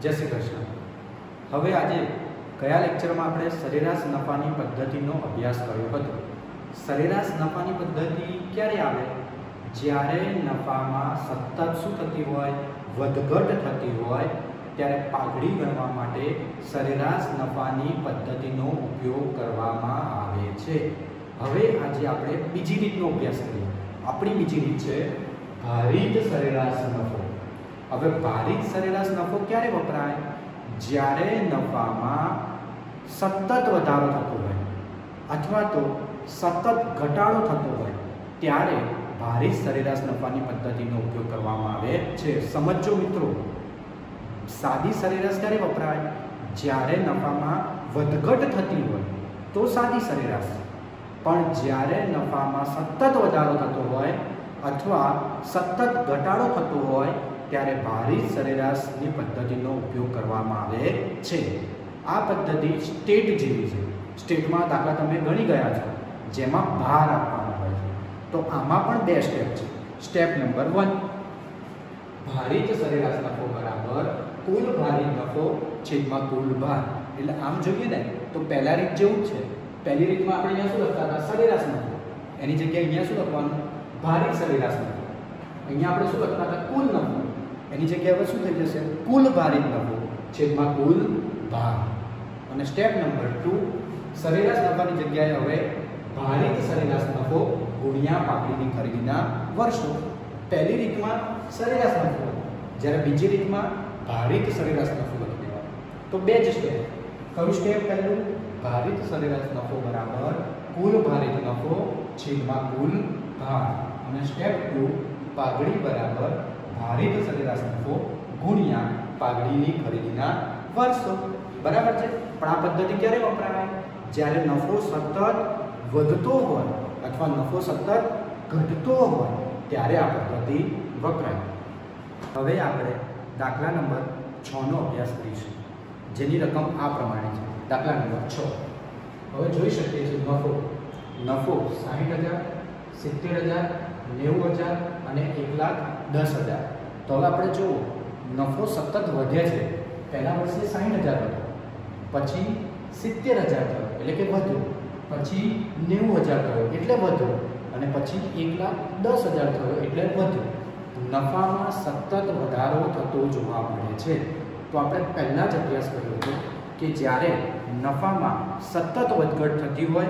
જય શ્રી કૃષ્ણ। હવે આજે ગયા લેક્ચરમાં આપણે સરેરાશ નફાની પદ્ધતિનો અભ્યાસ કર્યો હતો। સરેરાશ નફાની પદ્ધતિ ક્યારે આવે? જ્યારે નફામાં સતત શું થતી હોય, વધઘટ થતી હોય, ત્યારે પાઘડી ગણવા માટે સરેરાશ નફાની પદ્ધતિનો ઉપયોગ કરવામાં આવે છે। હવે આજે આપણે બીજી રીતનો અભ્યાસ કરીએ। આપણી બીજી રીત છે ભારિત સરેરાશ નફો। હવે ભારિત સરેરાશ નફો ક્યારે વપરાય? જ્યારે નફામાં સતત વધારો થતો હોય અથવા તો સતત ઘટાડો થતો હોય ત્યારે ભારિત સરેરાશ નફાની પદ્ધતિનો ઉપયોગ કરવામાં આવે છે। સમજો મિત્રો, સાદી સરેરાશ ક્યારે વપરાય? જ્યારે નફામાં વધઘટ થતી હોય તો સાદી સરેરાશ, પણ જ્યારે નફામાં સતત વધારો થતો હોય અથવા સતત ઘટાડો થતો હોય ત્યારે ભારિત સરેરાશની પદ્ધતિનો ઉપયોગ કરવામાં આવે છે। આ પદ્ધતિ સ્ટેટ જેવી છે। સ્ટેટમાં દાખલા તમે ગણી ગયા છો, જેમાં ભાર આપવાનો હોય છે। તો આમાં પણ બે સ્ટેપ છે। સ્ટેપ નંબર 1, ભારિત સરેરાશ નફો બરાબર કુલ ભારિત નફો છેદમાં કુલ ભાર। એટલે આમ જોઈએ ને તો પહેલા રીત જેવું જ છે। પહેલી રીતમાં આપણે અહીંયા શું લખતા હતા? સરેરાશ નફો। એની જગ્યાએ અહીંયા શું લખવાનું? ભારિત સરેરાશ નફો। અહીંયા આપણે શું લખતા હતા? કુલ નફો। એની જગ્યાએ હવે શું થઈ જશે? કુલ ભારિત નફો છેદમાં કુલ ભાર। અને સ્ટેપ નંબર 2, સરેરાશ નફાની જગ્યાએ હવે ભારિત સરેરાશ નફો ગુણ્યા પાઘડીની ખરીદીના વર્ષો। પહેલી રીતમાં સરેરાશ નફો, જ્યારે બીજી રીતમાં ભારિત સરેરાશ નફો લખી દેવાનો। તો બે જ સ્ટેપ। કયું સ્ટેપ પહેલું? ભારિત સરેરાશ નફો બરાબર કુલ ભારિત નફો છેદમાં કુલ ભાર। અને સ્ટેપ 2, પાઘડી બરાબર ભારિત સરેરાશ નફો ગુણ્યા પાઘડીની ખરીદીના વર્ષો। બરાબર છે? પણ આ પદ્ધતિ ક્યારે વપરાય? જ્યારે નફો સતત વધતો હોય અથવા નફો સતત ઘટતો હોય ત્યારે આ પદ્ધતિ વપરાય। હવે આપણે દાખલા નંબર 6 નો અભ્યાસ કરીશું, જેની રકમ આ પ્રમાણે છે। દાખલા નંબર 6 હવે જોઈ શકીએ છીએ નફો 60,000, 70,000, 90,000 અને 1,10,000। તો હવે આપણે જુઓ, નફો સતત વધે છે। પહેલા વર્ષે 60,000 હતો, પછી 70,000 થયો એટલે કે વધ્યો, પછી 90,000 થયો એટલે વધ્યો, અને પછી 1,10,000 થયો એટલે વધ્યો। નફામાં સતત વધારો થતો જોવા મળે છે। તો આપણે પહેલા જ અભ્યાસ કર્યો હતો કે જ્યારે નફામાં સતત વધઘટ થતી હોય,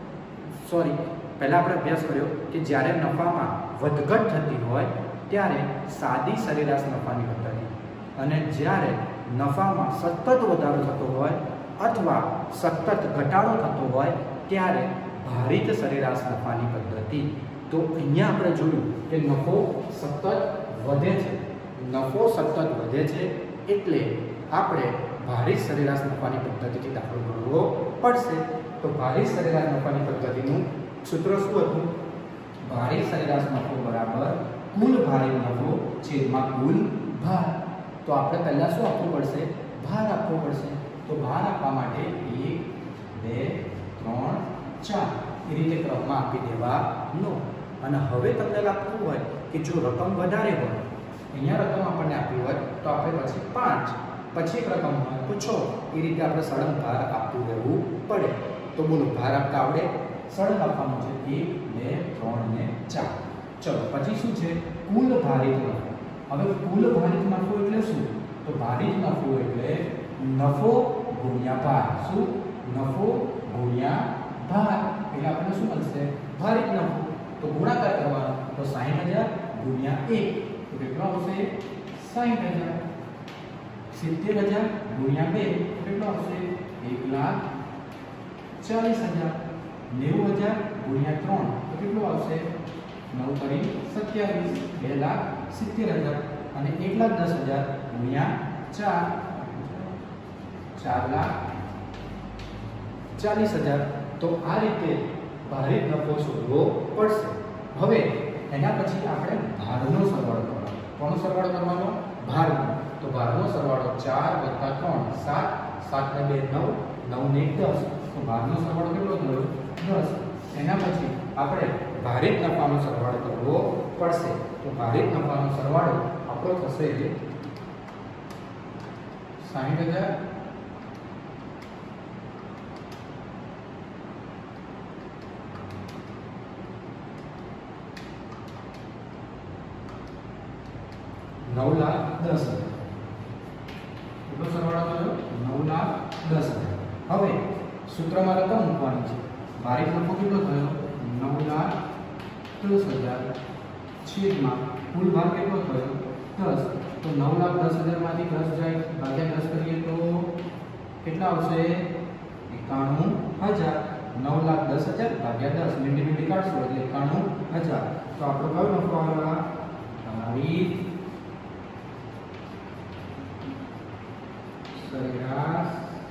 પહેલા આપણે અભ્યાસ કર્યો કે જ્યારે નફામાં વધઘટ થતી હોય ત્યારે સાદી સરેરાશ નફાની પદ્ધતિ, અને જ્યારે નફામાં સતત વધારો થતો હોય અથવા સતત ઘટાડો થતો હોય ત્યારે ભારિત સરેરાશ નફાની પદ્ધતિ। તો અહીંયા આપણે જોયું કે નફો સતત વધે છે। નફો સતત વધે છે એટલે આપણે ભારિત સરેરાશ નફાની પદ્ધતિથી દાખલો ગણવો પડશે। તો ભારિત સરેરાશ નફાની પદ્ધતિનું સૂત્ર શું હતું? ભારિત સરેરાશ નફો બરાબર કુલ ભારિત નફો છેદમાં કુલ ભાર। તો આપણે પહેલા શું આપવું પડશે? ભાર આપવો પડશે। તો ભાર આપવા માટે 1, 2, 3, 4 એ રીતે ક્રમમાં આપી દેવાનો। અને હવે તમને લાગતું હોય કે જો રકમ વધારે હોય, અહીંયા રકમ આપણને આપી હોય તો આપણે પછી 5, પછી એક રકમ હોય તો 6, એ રીતે આપણે સળંગ ભાર આપતું રહેવું પડે। તો બોલો, ભાર આપતા આવડે? સળંગ આપવાનું છે 1, 2, 3 અને 4। ચલો પછી શું છે? કુલ ભારિત નફો। હવે કુલ ભારિત નફો એટલે શું? તો ભારિત નફો એટલે નફો ગુણ્યા ભાર। શું? નફો ગુણ્યા ભાર એટલે આપણને શું મળશે? ભારિત નફો। તો ગુણાકાર કરવાનો, તો 60,000 ગુણ્યા 1 તો કેટલો આવશે? 60,000। 70,000 ગુણ્યા 2 તો કેટલો આવશે? 1,40,000। 90,000 ગુણ્યા 3 તો કેટલો આવશે? 9 × 27 2,70,000। અને 1,10,000 ગુણ્યા 4 4,40,000। તો આ રીતે ભારિત નફો શોધવો પડશે। હવે એના પછી આપણે ભારનો સરવાળો કરવાનો। કોનો સરવાળો કરવાનો? ભારનો। તો ભારનો સરવાળો 4 + 3 7, 7 ને 2 9, 9 ને 1 10। તો ભારનો સરવાળો કેટલો થયો? 10। એના પછી આપણે ભારિત નફાનો સરવાળો કરવો પડશે। તો ભારિત નફાનો સરવાળો આપણો થશે 60,000 60,000 9,10,000 કેટલો સરવાળો થયો 9,10,000. હવે સૂત્રમાં રકમ મૂકવાની છે. ભારિત નફો કેટલો થયો 9,10,000 છેદમાં કુલ ભાર કેટલો થયો 10. તો 9,10,000 માંથી 10 જાય ભાગ્યા 10 કરીએ તો કેટલા આવશે 91,000. 9,10,000 ભાગ્યા 10 મીંડી મીંડી કાઢશો એટલે 91,000. તો આપણો કયો નફો આવ્યો ભારિત સરેરાશ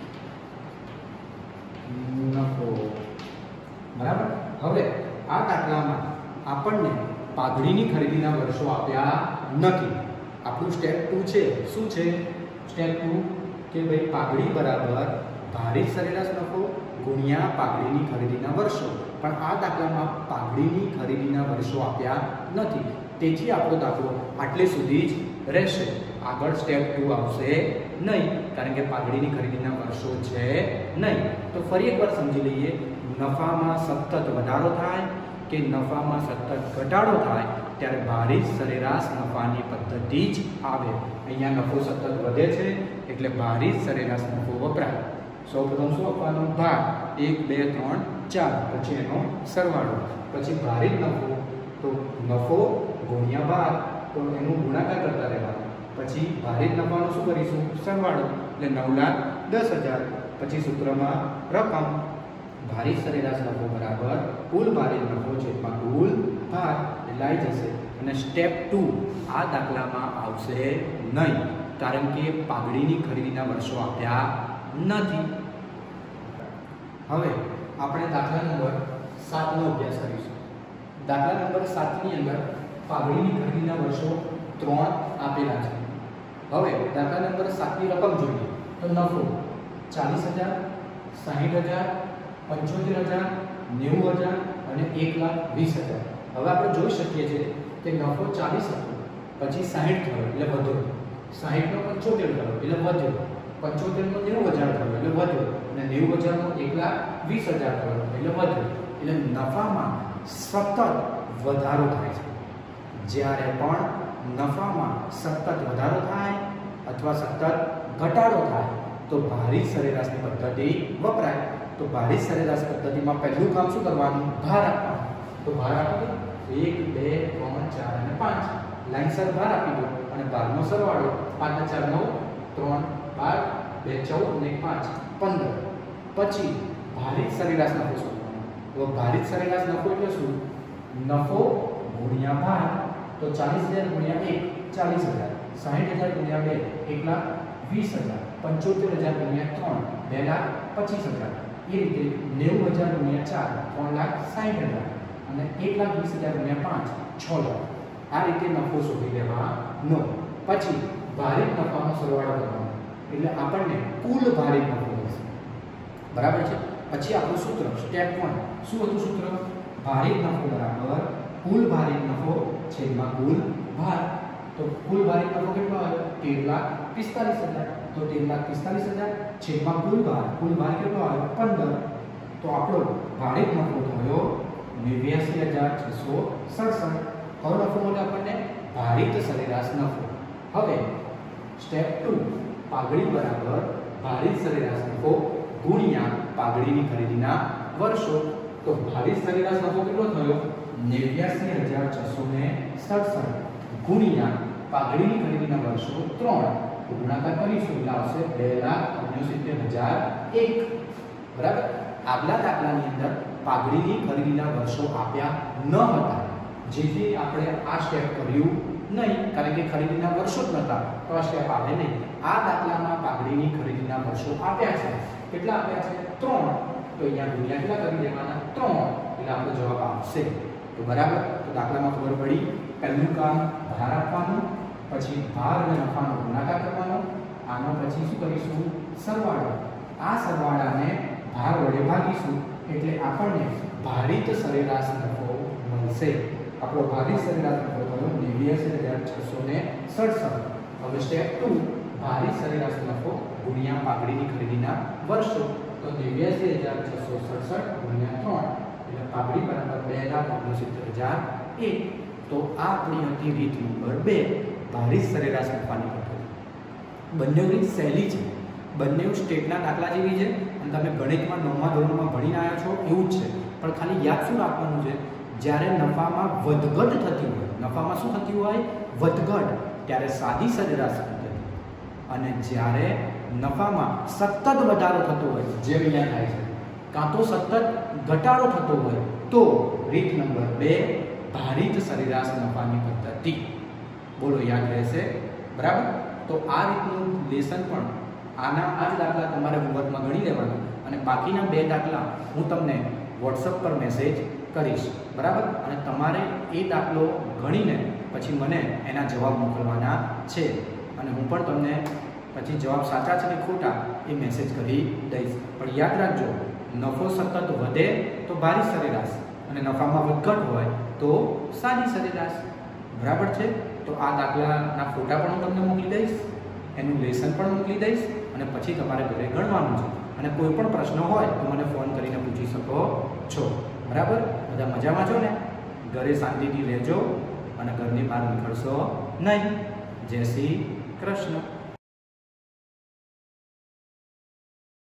નફો. બરાબર. હવે આ દાખલામાં આપણને પાઘડીની ખરીદીના વર્ષો આપ્યા નથી. આપણું સ્ટેપ 2 છે. શું છે સ્ટેપ 2? કે ભાઈ પાઘડી બરાબર ભારિત સરેરાશ નફો ગુણ્યા પાઘડીની ખરીદીના વર્ષો. પણ આ દાખલામાં પાઘડીની ખરીદીના વર્ષો આપ્યા નથી. તેથી આપણો દાખલો આટલે સુધી જ રહેશે. આગળ સ્ટેપ 2 આવશે નહીં, કારણ કે પાઘડીની ખરીદીના વર્ષો છે નહીં. તો ફરી એકવાર સમજી લઈએ. નફામાં સતત વધારો થાય કે નફામાં સતત ઘટાડો થાય ત્યારે ભારિત સરેરાશ નફાની પદ્ધતિ જ આવે. અહીંયા નફો સતત વધે છે એટલે ભારિત સરેરાશ નફો વપરાય. સૌપ્રથમ શું આપવાનું? ભાર 1 2 3 4, પછી એનો સરવાળો, પછી ભારિત નફો તો નફો ગુણ્યા ભાર તો એનું ગુણાકાર કરતા રહેવાનું. પછી ભારિત નફાનો શું કરીશું? સરવાળો એટલે 9,10,000. પછી સૂત્રમાં રકમ ભારિત સરેરાશ નફો બરાબર કુલ ભારિત નફો છેદમાં કુલ ભાર એટલે આવી જશે. અને સ્ટેપ 2 આ દાખલામાં આવશે નહીં, કારણ કે પાઘડીની ખરીદીના વર્ષો આપ્યા નથી. હવે આપણે દાખલા નંબર 7 નો અભ્યાસ કરીશું. દાખલા નંબર 7 ની અંદર પાઘડીની ખરીદીના વર્ષો 3 આપેલા છે. હવે દાખલા નંબર 7 ની રકમ જોઈએ તો નફો 40,000, 60,000, 75,000, 90,000 અને 1,20,000. હવે આપણે જોઈ શકીએ છીએ કે નફો 40 હતો, પછી 60 થયો એટલે વધ્યો, 60 નો 75 થયો એટલે વધ્યો, 75 નો 90,000 થયો એટલે વધ્યો અને 90,000 નો 1,20,000 થયો એટલે વધ્યો. એટલે નફામાં સતત વધારો થાય છે. જ્યારે પણ નફામાં સતત વધારો થાય અથવા સતત ઘટાડો થાય તો ભારિત સરેરાશની પદ્ધતિ વપરાય. તો ભારિત સરેરાશ પદ્ધતિમાં પહેલું કામ શું કરવાનું? ભાર આપવાનો. તો ભાર આપી દો 1 2 3 4 અને 5 લાઈનસર ભાર આપી દો અને ભારનો સરવાળો 5 4 9 3 12 2 14 અને 5 15. પછી ભારિત સરેરાશ નફો શોધવાનો. તો ભારિત સરેરાશ નફો એટલે શું? નફો ગુણ્યા ભાર. તો 40,000 ગુણ્યા 1 40,000, 60,000 ગુણ્યા 2 1,20,000, 75,000 ગુણ્યા 3 2,25,000. એ રીતે 90,000 ગુણ્યા 4 3,60,000 અને 1,20,000 ગુણ્યા 5 6,00,000. આ રીતે નફો શોધી લેવાનો. પછી ભારિત નફાનો સરવાળો કરવાનો એટલે આપણને કુલ ભારિત નફો મળશે. બરાબર છે. પછી આપણું સૂત્ર સ્ટેપ 1 શું હતું? સૂત્ર ભારિત નફો બરાબર કુલ ભારિત નફો છેદમાં કુલ ભાર. તો કુલ ભારિત નફો કેટલો આવ્યો? 13,45,000. તો 13,45,000 છેદમાં કુલ ભાર કેટલો આવ્યો? 15. તો આપણો ભારિત નફો થયો 89,667. હવે નફો મળે આપણને ભારિત સરેરાશ નફો. હવે સ્ટેપ 2 પાઘડી બરાબર ભારિત સરેરાશ નફો ગુણ્યા પાઘડીની ખરીદીના વર્ષો. તો ભારિત સરેરાશ નફો કેટલો થયો? 89,667 ગુણ્યા પાઘડીની ખરીદીના વર્ષો 3. ગુણાકાર કરીશું એટલે આવશે 2,69,001. બરાબર. આગલા દાખલાની અંદર પાઘડીની ખરીદીના વર્ષો આપ્યા ન હતા, જેથી આપણે આ સ્ટેપ કર્યું નહીં, કારણ કે ખરીદીના વર્ષો જ નહોતા તો આ સ્ટેપ આવે નહીં. આ દાખલામાં પાઘડીની ખરીદીના વર્ષો આપ્યા છે. કેટલા આપ્યા છે? 3. તો અહીંયા ગુણ્યા કેટલા કરી દેવાના? 3. એટલે આપણો જવાબ આવશે. તો બરાબર. તો દાખલામાં ખબર પડી. પહેલું કામ ભાર આપવાનું, પછી ભાર અને નફાનો ગુણાકાર કરવાનો. આનો પછી શું કરીશું? સરવાળો. આ સરવાળાને ભાર વડે ભાગીશું એટલે આપણને ભારિત સરેરાશ નફો મળશે. આપણો ભારિત સરેરાશ નફો થયો 89,667. હવે સ્ટેપ 2 ભારી સરેરાશ નફો ગુણ્યા પાઘડીની ખરીદીના વર્ષો. તો 82,667 ગુણ્યા 3 એટલે પાઘડી બરાબર 2,69,001. તો આ આપણી હતી રીત નંબર 2, ભારી સરેરાશ નફાની પદ્ધતિ. બંને રીત સહેલી છે, બંને સ્ટેટના દાખલા જેવી છે અને તમે ગણિતમાં 9મા ધોરણમાં ભણીને આવ્યા છો એવું જ છે. પણ ખાલી યાદ શું રાખવાનું છે, જ્યારે નફામાં વધઘટ થતી હોય, નફામાં શું થતી હોય, વધઘટ, ત્યારે સાદી સરેરાશ પદ્ધતિ. અને જ્યારે નફામાં સતત વધારો થતો હોય, જે અહીંયા થાય છે, કાં તો સતત ઘટાડો થતો હોય, તો રીત નંબર 2, ભારિત સરેરાશ નફાની પદ્ધતિ. બોલો, યાદ રહેશે? બરાબર. તો આ રીતનું લેસન પણ આ જ દાખલા તમારે હોમવર્કમાં ગણી લેવાના અને બાકીના 2 દાખલા હું તમને વોટ્સઅપ પર મેસેજ કરીશ. બરાબર. અને તમારે એ દાખલો ગણીને પછી મને એના જવાબ મોકલવાના છે અને હું પણ તમને પછી જવાબ સાચા છે કે ખોટા એ મેસેજ કરી દઈશ. પણ યાદ રાખજો, નફો સતત વધે તો ભારી સરેરાશ અને નફામાં વધઘટ હોય તો સાદી સરેરાશ. બરાબર છે. તો આ દાખલાના ફોટા પણ હું તમને મોકલી દઈશ, એનું લેસન પણ મોકલી દઈશ અને પછી તમારે ઘરે ગણવાનું છે. અને કોઈ પણ પ્રશ્ન હોય તો મને ફોન કરીને પૂછી શકો છો. બરાબર. બધા મજામાં છો ને? ઘરે શાંતિથી રહેજો અને ઘરની બહાર નીકળશો નહીં. જય શ્રી કૃષ્ણ.